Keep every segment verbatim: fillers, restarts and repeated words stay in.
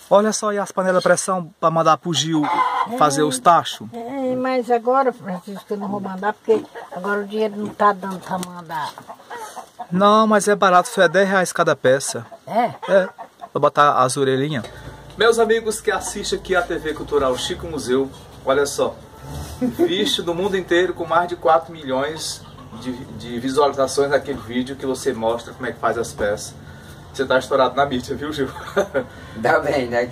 Olha só aí as panelas de pressão para mandar pro Gil fazer é, os tachos. É, mas agora, Francisco, eu não vou mandar porque agora o dinheiro não tá dando para mandar. Não, mas é barato, foi dez reais cada peça. É? É, pra botar as orelhinhas. Meus amigos que assistem aqui a T V Cultural Chico Museu, olha só. Visto no mundo inteiro com mais de quatro milhões de, de visualizações naquele vídeo que você mostra como é que faz as peças. Você tá estourado na mídia, viu, Gil? Dá bem, né?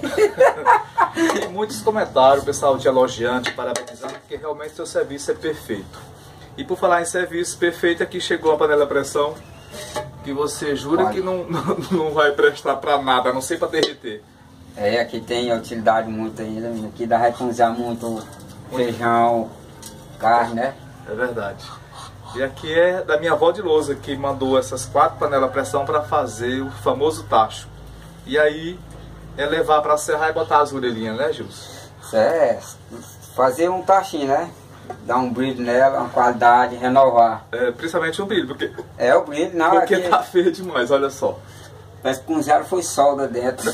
E muitos comentários, o pessoal te elogiando, te parabenizando, porque realmente seu serviço é perfeito. E por falar em serviço perfeito, aqui chegou a panela de pressão, que você jura Olha. que não, não, não vai prestar pra nada, a não sei pra derreter. É, aqui tem utilidade muito ainda, aqui dá pra cozinhar muito feijão, carne, né? É verdade. E aqui é da minha avó de lousa, que mandou essas quatro panelas de pressão para fazer o famoso tacho. E aí é levar para serrar e botar as orelhinhas, né, Gilson? É, fazer um tachinho, né? Dar um brilho nela, uma qualidade, renovar. É, principalmente o brilho, porque... É, o brilho, não. Porque aqui... tá feio demais, olha só. Parece que com zero foi solda dentro.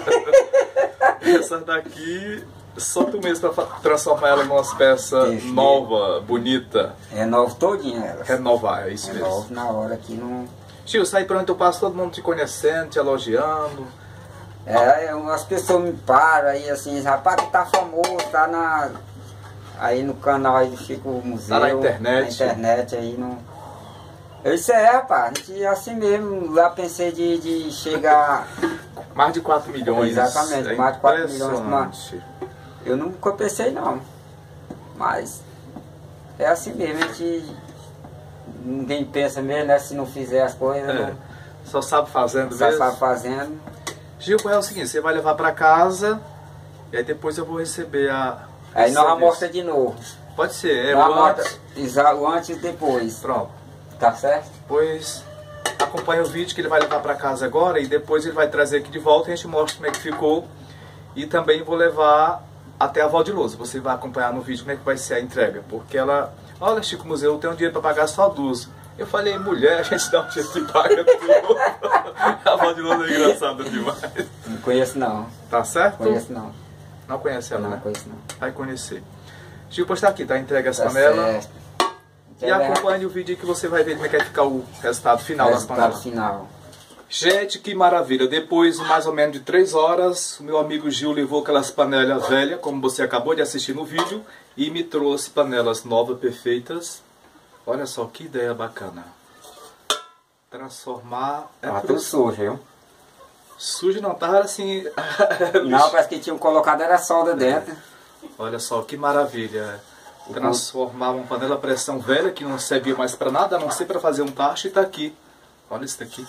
Essa daqui... Só tu mesmo para transformar ela em umas peças novas, bonita. Renovo todinha ela. Renovar, é isso mesmo. Renovo na hora que não... Tio, sai pra onde tu passa, todo mundo te conhecendo, te elogiando. É, as pessoas me param aí assim, rapaz, que tá famoso, tá na... Aí no canal aí do Chico Museu. Tá na internet. Na internet aí não... Eu disse, é, rapaz, a gente assim mesmo, lá pensei de, de chegar... Mais de quatro milhões. Exatamente, é mais de quatro milhões. Mas eu nunca pensei não, mas é assim mesmo, a gente, ninguém pensa mesmo, né, se não fizer as coisas. É. Não, só sabe fazendo só mesmo? Só sabe fazendo. Gil, é o seguinte, você vai levar pra casa e aí depois eu vou receber a... Aí nós mostra de novo. Pode ser, é nós o antes. Mostra, o antes e depois. Pronto. Tá certo? Pois acompanha o vídeo que ele vai levar pra casa agora e depois ele vai trazer aqui de volta e a gente mostra como é que ficou. E também vou levar até a avó de lousa. Você vai acompanhar no vídeo como é que vai ser a entrega. Porque ela, olha, Chico Museu, eu tenho dinheiro para pagar só duas. Eu falei, mulher, a gente dá um jeito de pagar tudo. A avó de lousa é engraçada demais. Não conheço não. Tá certo? Não conheço não. Não conhece ela, não, né? Não conheço não. Vai conhecer. Chico, pois tá aqui, tá? Entrega as tá panelas. Certo. E acompanhe o vídeo que você vai ver como é que vai ficar o resultado final resultado das panelas. final. Gente, que maravilha! Depois de mais ou menos de três horas, o meu amigo Gil levou aquelas panelas velhas, como você acabou de assistir no vídeo, e me trouxe panelas novas, perfeitas. Olha só que ideia bacana. Transformar... É ah, tudo sujo, viu? Sujo não, tava assim... Não, parece que tinham colocado era solda dentro. Olha só que maravilha. Transformar uma panela a pressão velha, que não servia mais para nada, a não ser para fazer um tacho, e tá aqui. Olha isso daqui.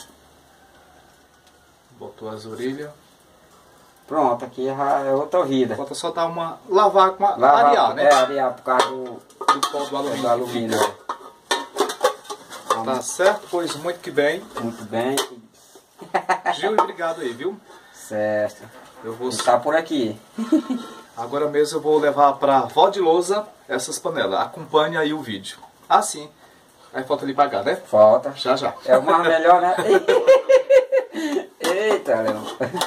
Botou as orelhas. Pronto, aqui já é outra vida. Falta só dar uma... Lavar com a... Lavar, arear, né? É, arear por causa do... Do pó do alumínio. Do alumínio. Tá certo? Pois muito que bem. Muito bem. Gil, obrigado aí, viu? Certo. Eu vou... Tá por aqui. Agora mesmo eu vou levar pra avó de lousa essas panelas. Acompanhe aí o vídeo. Ah, sim. Aí falta lhe pagar, né? Falta. Já, já. É o mais melhor, né? Eita, Leão.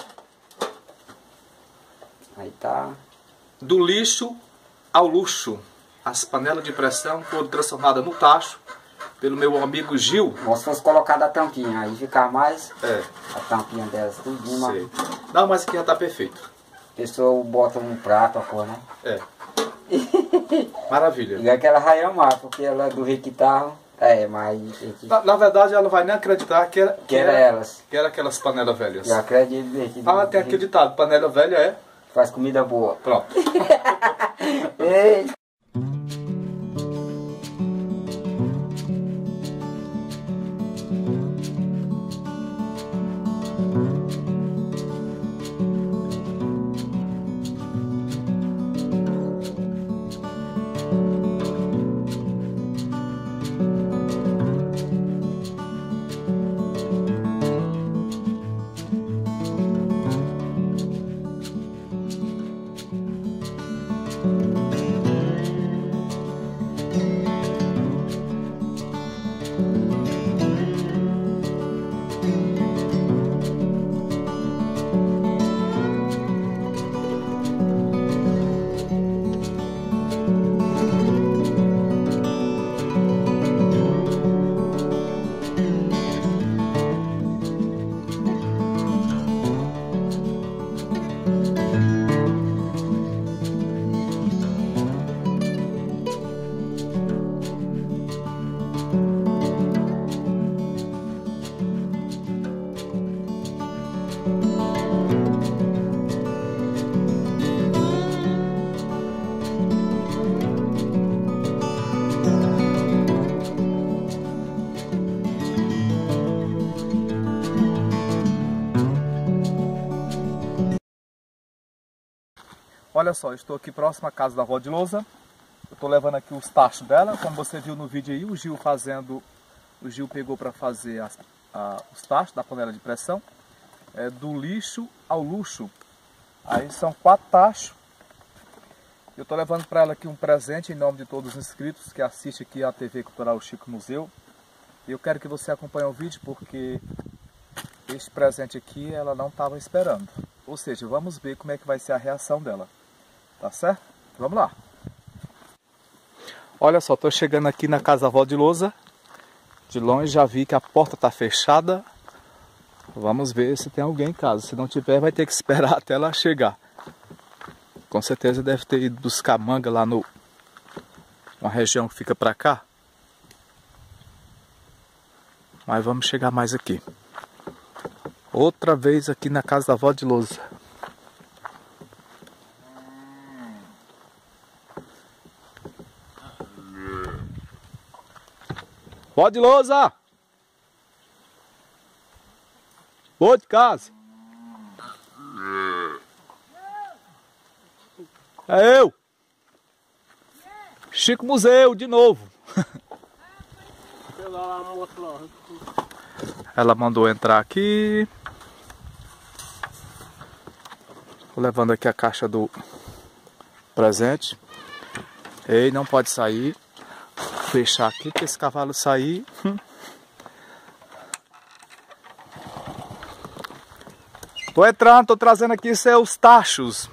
Aí tá. Do lixo ao luxo. As panelas de pressão foram transformadas no tacho pelo meu amigo Gil. Ou se fosse colocada a tampinha, aí ficar mais. É. A tampinha delas, tudinho. Sei. Não, mas aqui já tá perfeito. A pessoa bota um prato, a cor, né? É. Maravilha. E aquela vai amar, porque ela é do Riquitarro. É, mas... Na, na verdade, ela não vai nem acreditar que era, que que era, era elas. Que era aquelas panelas velhas. Eu acredito. Ah, tem acreditado. Panela velha é... Faz comida boa. Pronto. Ei. Olha só, estou aqui próximo à casa da avó de lousa. Eu estou levando aqui os tachos dela. Como você viu no vídeo aí, o Gil fazendo... O Gil pegou para fazer as, a, os tachos da panela de pressão. É, do lixo ao luxo. Aí são quatro tachos. Eu estou levando para ela aqui um presente em nome de todos os inscritos que assistem aqui a T V Cultural Chico Museu. E eu quero que você acompanhe o vídeo porque este presente aqui ela não estava esperando. Ou seja, vamos ver como é que vai ser a reação dela. Tá certo? Vamos lá. Olha só, estou chegando aqui na casa da avó de lousa. De longe já vi que a porta está fechada. Vamos ver se tem alguém em casa. Se não tiver, vai ter que esperar até ela chegar. Com certeza deve ter ido buscar manga lá no... uma região que fica para cá. Mas vamos chegar mais aqui. Outra vez aqui na casa da avó de lousa. Vó de lousa! Boa de casa! É eu! Chico Museu, de novo! Ela mandou entrar aqui. Tô levando aqui a caixa do presente. Ei, não pode sair. Fechar aqui, que esse cavalo sair. Tô entrando, tô trazendo aqui seus tachos.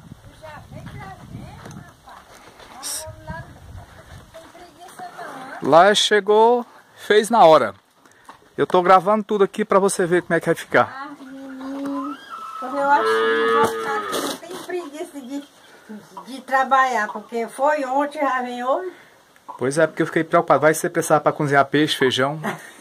Lá chegou, fez na hora. Eu tô gravando tudo aqui pra você ver como é que vai ficar. Ah, menino, eu acho que não tem preguiça de, de trabalhar, porque foi ontem, já vem hoje. Pois é, porque eu fiquei preocupado. Vai ser precisar para cozinhar peixe, feijão?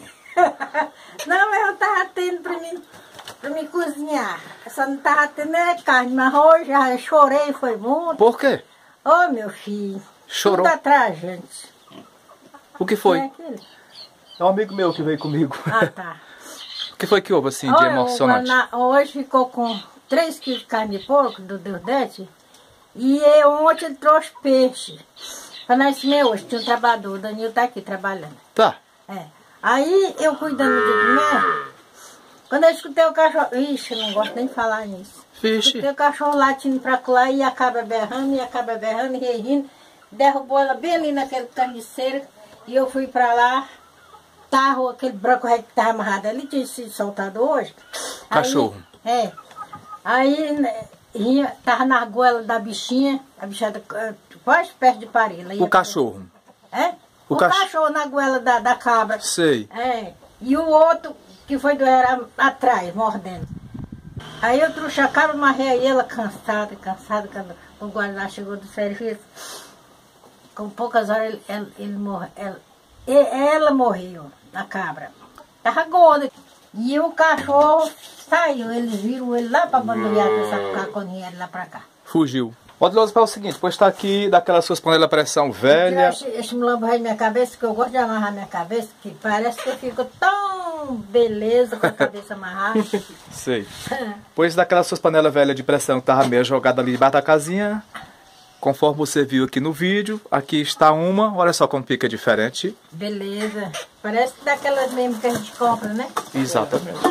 Não, eu tava tendo pra mim, pra mim cozinhar. Eu só não tava tendo é carne, mas hoje já chorei, foi muito. Por quê? Ô, oh, meu filho. Chorou? Tudo atrás, gente. O que foi? É, é um amigo meu que veio comigo. Ah, tá. O que foi que houve assim, de Olha, emocionante? na, hoje ficou com três quilos de carne de porco do Deudete. E eu ontem ele trouxe peixe. Para nós comer hoje, tinha um trabalhador, o Danilo tá aqui trabalhando. Tá. É. Aí eu cuidando de comer, quando eu escutei o cachorro. Ixi, eu não gosto nem de falar nisso. Vixe. Escutei o cachorro latindo pra lá e acaba berrando, e acaba berrando, e rindo. Derrubou ela bem ali naquele carniceiro. E eu fui pra lá, tava aquele branco reto que tava amarrado ali, tinha sido soltado hoje. Cachorro. Aí, é. Aí ia, tava na goela da bichinha, a bichinha quase perto de parila. O cachorro? É? O, o cach... cachorro na goela da, da cabra. Sei. É. E o outro que foi do era atrás, mordendo. Aí eu trouxe a cabra, amarrei ela cansada, cansada, quando o guarda chegou do serviço. Com poucas horas ele, ele, ele morre, ela, ela morreu, a cabra. Tava gorda. E o cachorro saiu, eles viram ele lá para bandolhar essa caconinha lá para cá. Fugiu. Vó de lousa, é o seguinte, depois está aqui daquelas suas panelas de pressão velha. Esse, esse mulambo aí na minha cabeça, que eu gosto de amarrar minha cabeça, que parece que eu fico tão beleza com a cabeça amarrada. Sei. Depois daquelas suas panelas velhas de pressão que tava meio jogada ali debaixo da casinha. Conforme você viu aqui no vídeo, aqui está uma, olha só como fica diferente. Beleza. Parece daquelas mesmo que a gente compra, né? Exatamente.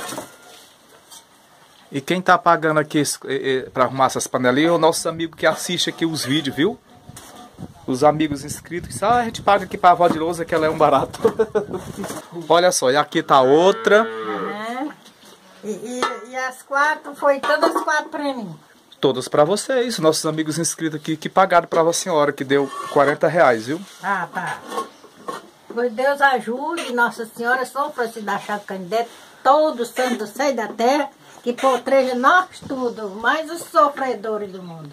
E quem tá pagando aqui para arrumar essas panelinhas é o nosso amigo que assiste aqui os vídeos, viu? Os amigos inscritos, ah, a gente paga aqui para a avó de lousa que ela é um barato. Olha só, e aqui tá outra. É. E, e, e as quatro, foi todas as quatro para mim. Todas para vocês, nossos amigos inscritos aqui que pagaram para a senhora, que deu quarenta reais, viu? Ah, tá. Pois Deus ajude, Nossa Senhora, São Francisco da Chaga Canidé, todo santo do céu e da terra, que proteja nós tudo, mais os sofredores do mundo.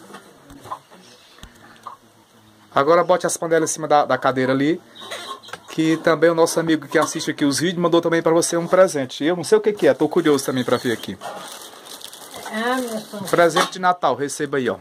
Agora bote as panelas em cima da, da cadeira ali, que também o nosso amigo que assiste aqui os vídeos mandou também para você um presente. Eu não sei o que que é, tô curioso também para ver aqui. Ah, meu sonho. Presente de Natal, receba aí, ó.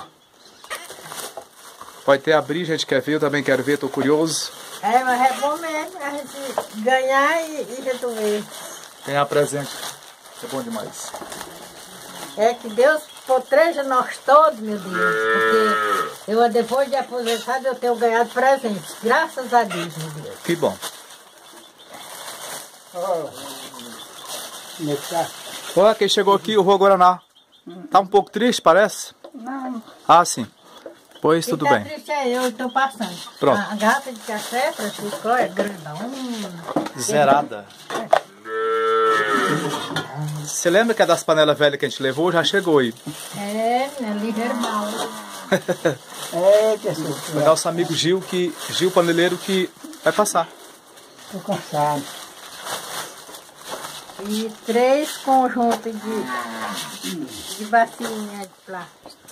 Pode ter abrir, gente quer ver, eu também quero ver, tô curioso. É, mas é bom mesmo a gente ganhar e, e resolver. Ganhar presente é bom demais. É que Deus potreja nós todos, meu Deus. Porque eu, depois de aposentado, eu tenho ganhado presentes. Graças a Deus, meu Deus. Que bom. Olha quem chegou aqui, o Rô Guaraná. Tá um pouco triste, parece? Não. Ah, sim. Pois tudo tá bem. Triste é eu, estou passando. Pronto. A garrafa de café, Francisco, é grandão. Zerada. Você lembra que é das panelas velhas que a gente levou? Já chegou aí. É, é ligeiro mal. É, pessoal. Vai dar o nosso amigo Gil, que, Gil Paneleiro, que vai passar. Tô cansado. E três conjuntos de, de bacinha de plástico.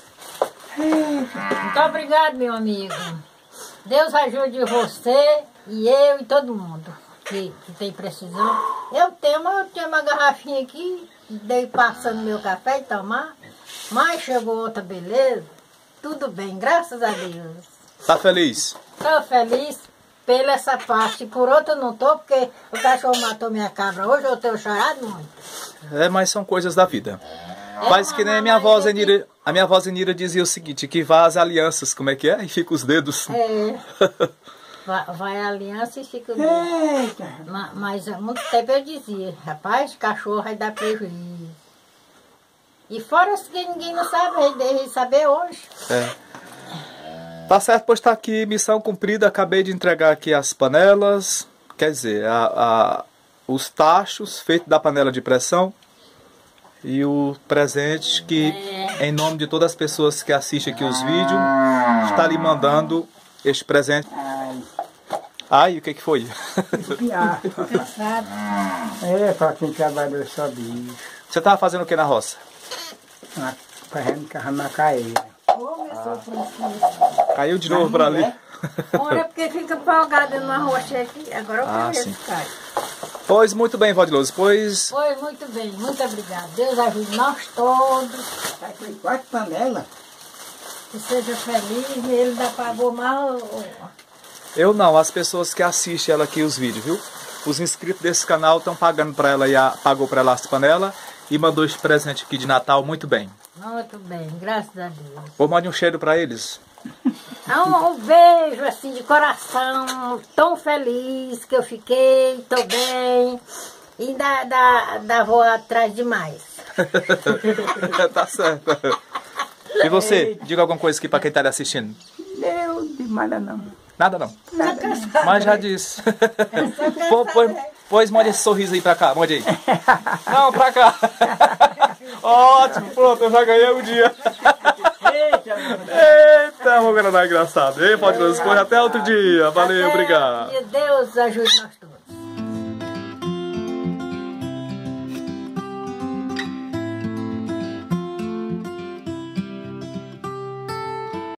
Muito obrigado, meu amigo. Deus ajude você e eu e todo mundo que, que tem precisão. Eu tenho, eu tenho uma garrafinha aqui, dei passando meu café e tomar, mas chegou outra beleza. Tudo bem, graças a Deus. Tá feliz? Estou feliz pela essa parte. Por outra eu não estou, porque o cachorro matou minha cabra hoje, eu tenho chorado muito. É, mas são coisas da vida. Faz que nem a minha avó Zenira, a minha avó Zenira dizia o seguinte, que vai as alianças, como é que é? E fica os dedos. É, vai, vai a aliança e fica o dedo. Ma- Mas há muito tempo eu dizia, rapaz, cachorro vai dar prejuízo. E fora isso que ninguém não sabe, ele deve saber hoje. É. Tá certo, pois tá aqui, missão cumprida, acabei de entregar aqui as panelas, quer dizer, a, a, os tachos feitos da panela de pressão e o presente que, em nome de todas as pessoas que assistem aqui os vídeos, está lhe mandando este presente. Ai, o que que foi? Cansado. É, pra quem trabalhou só bicho. Você tava fazendo o que na roça? Ah, fazendo carramacaeira. Ô, meu São Francisco. Caiu de novo para ali. Olha, porque fica folgado numa rocha aqui. Agora eu Ah, conheço sim. cai. Pois muito bem, Valdiloso, pois Foi muito bem, muito obrigada. Deus ajude nós todos. Aí foi quatro panelas. Que seja feliz e ele ainda pagou mal. eu não, as pessoas que assistem ela aqui os vídeos, viu? Os inscritos desse canal estão pagando para ela e a, pagou para ela as panelas e mandou esse presente aqui de Natal muito bem. Muito bem, graças a Deus. Vou mandar um cheiro para eles. Ah, Um, um beijo assim de coração, tão feliz que eu fiquei, tô bem. E ainda, ainda, ainda vou atrás demais. Tá certo. E você, diga alguma coisa aqui para quem está lhe assistindo. Eu de nada não. Nada não. Nada. Mas já disse. Pô, pois, pois mande esse sorriso aí pra cá, mande aí. Não, pra cá. Ótimo, pronto, eu já ganhei o dia. Eita, vou ganhar engraçado. Ei, pode nos até outro dia. Valeu, Até obrigado. outro dia. Deus ajude nós.